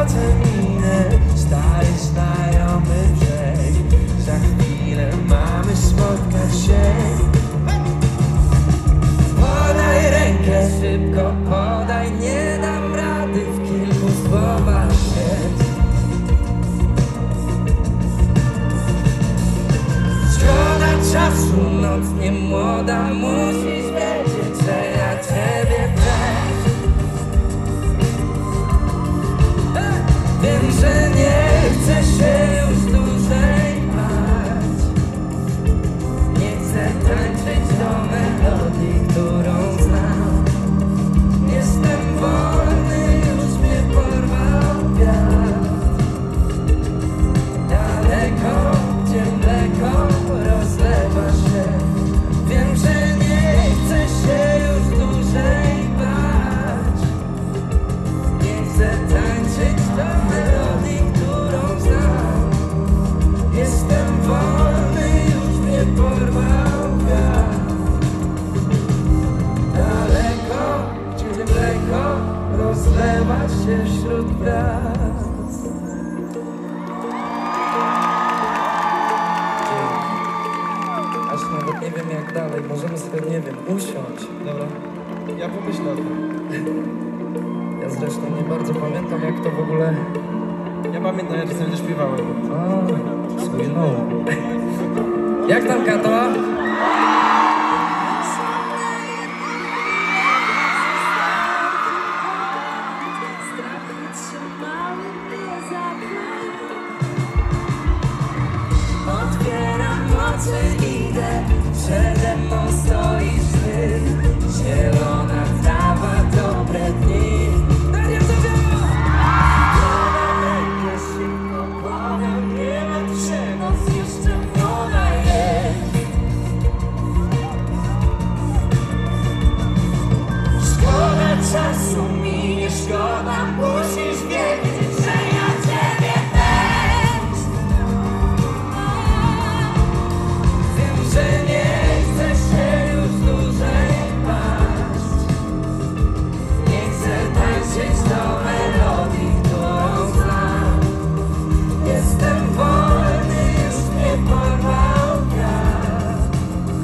potem minę stary znajomy brzeg. Za chwilę mamy spotkać się. Podaj rękę, szybko podaj, nie dam rady w kilku słowach rzec. Szkoda czasu, noc nie młoda, musisz wiedzieć, że ja ciebie też. Wiem, że nie chcę się już dłużej bać. Nie chcę tańczyć do melodii, którą znam. Jestem wolny, już mnie porwał wiatr. Daleko, gdzie mleko rozlewa się. Wiem, że nie chcę się już dłużej bać. Nie chcę tańczyć do melodii, którą znam. Jestem wolny, już mnie porwał wiatr. Daleko, gdzie mleko rozlewa się wśród gwiazd. Aż nawet nie wiem jak dalej, możemy sobie, nie wiem, usiąść. Dobra, ja pomyślę o tym. Ja zresztą nie bardzo pamiętam jak to w ogóle... Ja pamiętam, jak sobie śpiewałem. A, słynął. Jak tam, Kato? Otwieram oczy, idę, przede mną stoisz ty. Zielona trawa, dobre dni. Podam rękę, szybko podam, nie martw się, noc jeszcze młoda jest. Szkoda czasu, minie szkoda, musisz wiedzieć, że ja ciebie też. Wiem, że nie chcę się już dłużej bać. Nie chcę tańczyć do melodii, którą znam. Jestem wolny, już mnie porwał wiatr.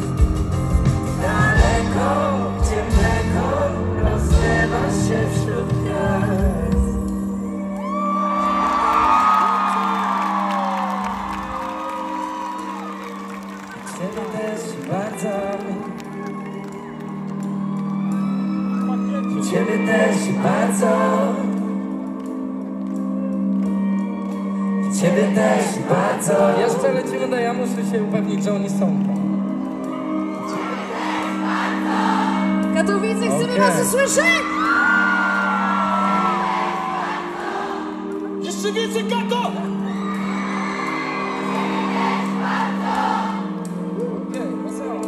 Daleko, gdzie mleko rozlewa się wśród gwiazd. Ciebie też bardzo, ciebie też bardzo, ciebie też bardzo. Jeszcze lecimy, no ja muszę się upewnić, że oni są tam. Katowice, chcemy was usłyszeć! Jeszcze więcej, Kato! Okej, wesoło.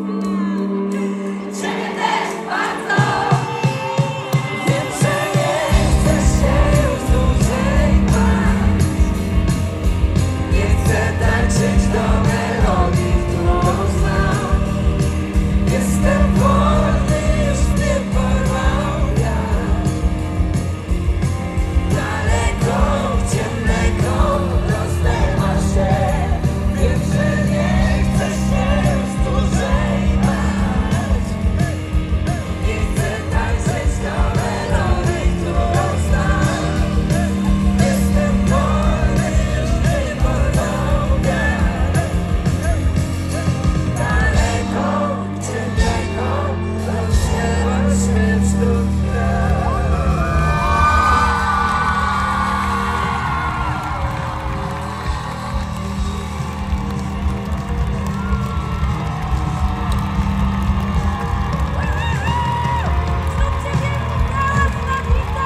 Ciebie też bardzo! Wiem, że nie chcę się już dłużej bać. Nie chcę tańczyć do melodii, którą znam. Jestem wolny, już mnie porwał wiatr. Daleko, gdzie mleko rozlewa się. Wiem, że nie chcę się już dłużej bać. Nie chcę tańczyć do melodii, którą znam. Jestem wolny, już mnie porwał wiatr. Daleko, gdzie mleko rozlewa się wśród gwiazd. Zróbcie wielki hałas dla Wita!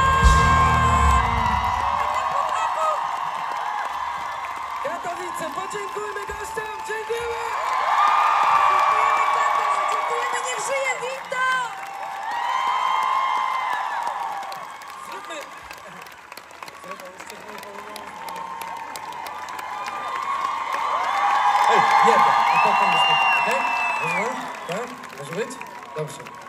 Katowice, podziękujmy gościom, dziękujemy! Dziękujemy, tato! Dziękujemy, niech żyje Wito! Zróbmy... Ej, nie, to potem jest okej? Może być? Tak? Może być? Dobrze.